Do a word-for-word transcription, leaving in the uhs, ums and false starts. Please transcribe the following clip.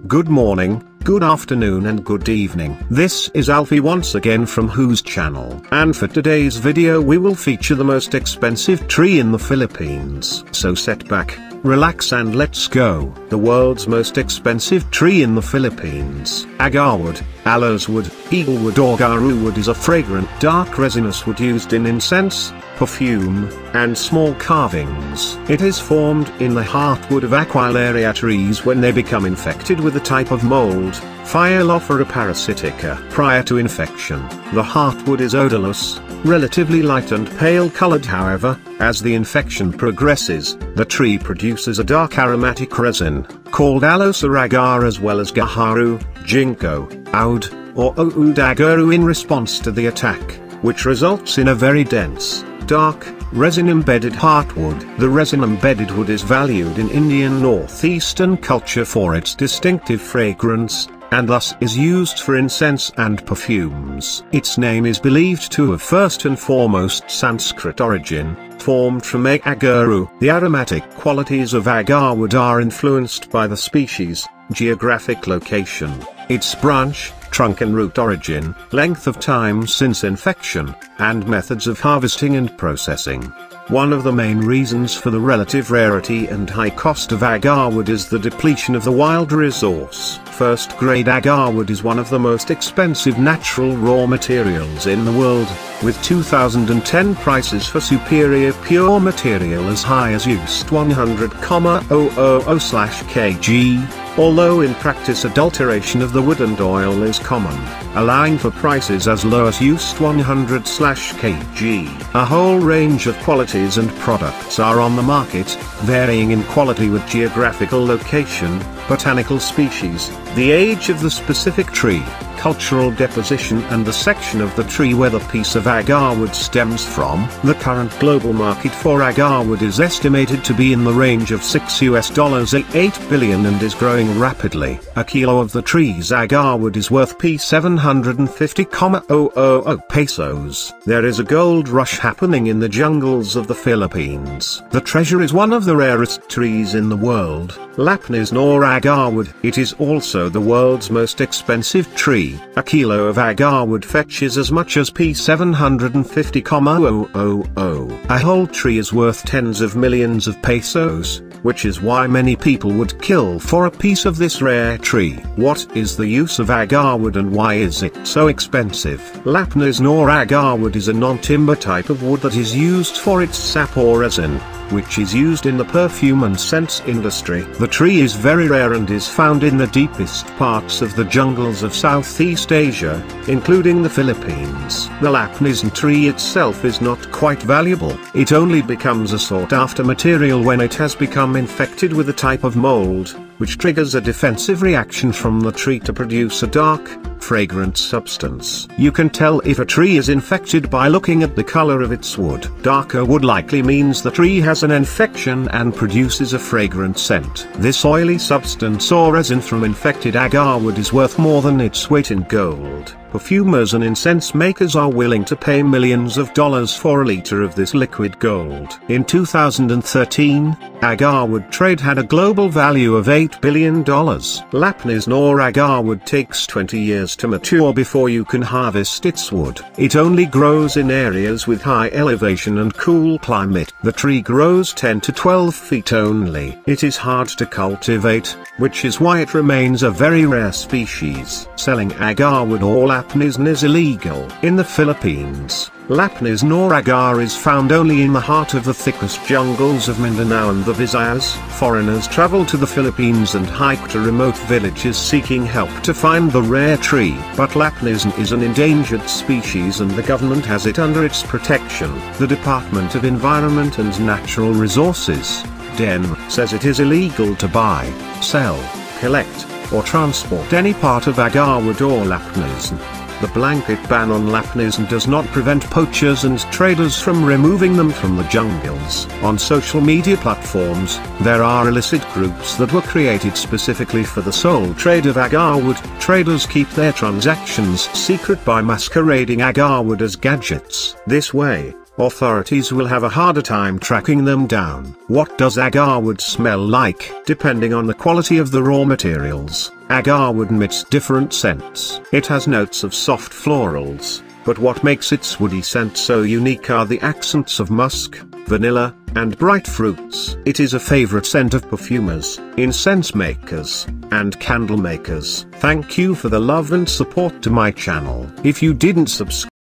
Good morning, good afternoon and good evening. This is Alfie once again from Who's Channel. And for today's video we will feature the most expensive tree in the Philippines. So sit back, relax and let's go. The world's most expensive tree in the Philippines. Agarwood, aloes wood, eaglewood or garu wood is a fragrant dark resinous wood used in incense, perfume, and small carvings. It is formed in the heartwood of Aquilaria trees when they become infected with a type of mold, Phyllophora parasitica. Prior to infection, the heartwood is odorless, relatively light and pale colored. However, as the infection progresses, the tree produces a dark aromatic resin, called aloes or agar, as well as gaharu, ginkgo, oud, or oud agaru in response to the attack, which results in a very dense, dark, resin-embedded heartwood. The resin-embedded wood is valued in Indian northeastern culture for its distinctive fragrance, and thus is used for incense and perfumes. Its name is believed to have first and foremost Sanskrit origin, formed from agaru. The aromatic qualities of agarwood are influenced by the species, geographic location, its branch, trunk and root origin, length of time since infection, and methods of harvesting and processing. One of the main reasons for the relative rarity and high cost of agarwood is the depletion of the wild resource. First-grade agarwood is one of the most expensive natural raw materials in the world, with two thousand ten prices for superior pure material as high as one hundred thousand kg. Although in practice adulteration of the wood and oil is common, allowing for prices as low as one hundred kg. A whole range of qualities and products are on the market, varying in quality with geographical location, botanical species, the age of the specific tree, cultural deposition and the section of the tree where the piece of agarwood stems from. The current global market for agarwood is estimated to be in the range of six US dollars eight billion and is growing rapidly. A kilo of the tree's agarwood is worth seven hundred fifty thousand pesos. There is a gold rush happening in the jungles of the Philippines. The treasure is one of the rarest trees in the world, Lapnis nor agarwood. It is also the world's most expensive tree. A kilo of agarwood fetches as much as seven hundred fifty thousand. A whole tree is worth tens of millions of pesos, which is why many people would kill for a piece of this rare tree. What is the use of agarwood and why is it so expensive? Lapnis nor agarwood is a non-timber type of wood that is used for its sap or resin, which is used in the perfume and scents industry. The tree is very rare and is found in the deepest parts of the jungles of Southeast Asia, including the Philippines. The lapnis tree itself is not quite valuable. It only becomes a sought-after material when it has become infected with a type of mold, which triggers a defensive reaction from the tree to produce a dark, fragrant substance. You can tell if a tree is infected by looking at the color of its wood. Darker wood likely means the tree has an infection and produces a fragrant scent. This oily substance or resin from infected agarwood is worth more than its weight in gold. Perfumers and incense makers are willing to pay millions of dollars for a liter of this liquid gold. In two thousand thirteen, agarwood trade had a global value of eight billion dollars. Lapnis nor agarwood takes twenty years to mature before you can harvest its wood. It only grows in areas with high elevation and cool climate. The tree grows ten to twelve feet only. It is hard to cultivate, which is why it remains a very rare species. Selling agarwood or lapnis is illegal. In the Philippines, Lapnis nor agar is found only in the heart of the thickest jungles of Mindanao and the Visayas. Foreigners travel to the Philippines and hike to remote villages seeking help to find the rare tree. But Lapnis is an endangered species and the government has it under its protection. The Department of Environment and Natural Resources, D E N, says it is illegal to buy, sell, collect, or transport any part of agarwood or lapnis. The blanket ban on lapnis does not prevent poachers and traders from removing them from the jungles. On social media platforms, there are illicit groups that were created specifically for the sole trade of agarwood. Traders keep their transactions secret by masquerading agarwood as gadgets. This way, authorities will have a harder time tracking them down. What does agarwood smell like? Depending on the quality of the raw materials, agarwood emits different scents. It has notes of soft florals, but what makes its woody scent so unique are the accents of musk, vanilla, and bright fruits. It is a favorite scent of perfumers, incense makers, and candle makers. Thank you for the love and support to my channel. If you didn't subscribe,